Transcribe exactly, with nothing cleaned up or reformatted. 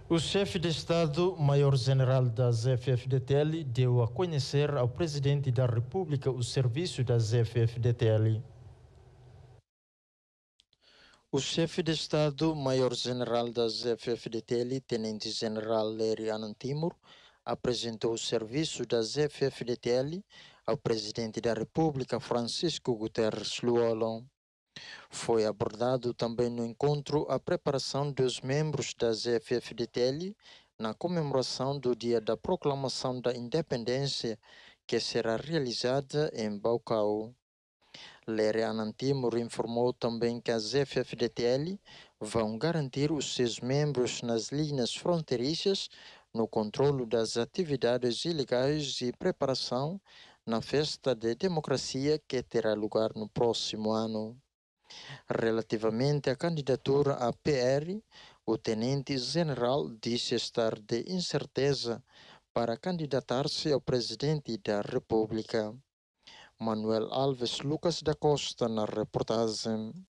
O chefe de Estado-Maior-General da Z F F D T L deu a conhecer ao Presidente da República o serviço da Z F F D T L. O chefe de Estado-Maior-General da Z F F D T L, Tenente-General Leri Anan Timur, apresentou o serviço da Z F F D T L ao Presidente da República, Francisco Guterres Luolo. Foi abordado também no encontro a preparação dos membros da Z F F D T L na comemoração do Dia da Proclamação da Independência, que será realizada em Baucau. Leri Anan Timur informou também que a Z F F D T L vão garantir os seus membros nas linhas fronteiriças no controlo das atividades ilegais e preparação na festa de democracia que terá lugar no próximo ano. Relativamente à candidatura à P R, o tenente-general disse estar de incerteza para candidatar-se ao presidente da República. Manuel Alves Lucas da Costa na reportagem.